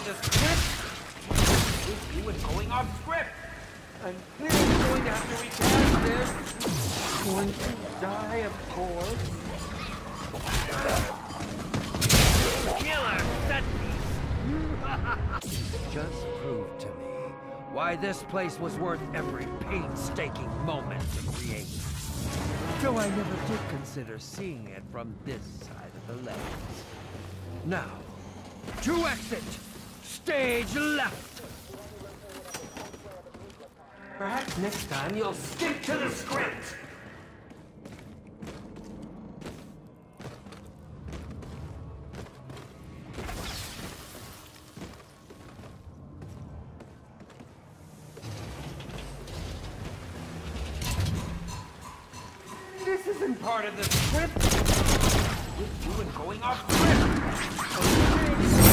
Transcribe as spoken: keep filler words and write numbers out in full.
of the script. With you and going off script. I'm clearly going to have to recast this. Going to die, of course. Killer set piece. Just prove to me why this place was worth every painstaking moment to create. Though I never did consider seeing it from this side of the lens. Now, to exit, stage left. Perhaps next time you'll stick to the script. This isn't part of the script. With you and going off script.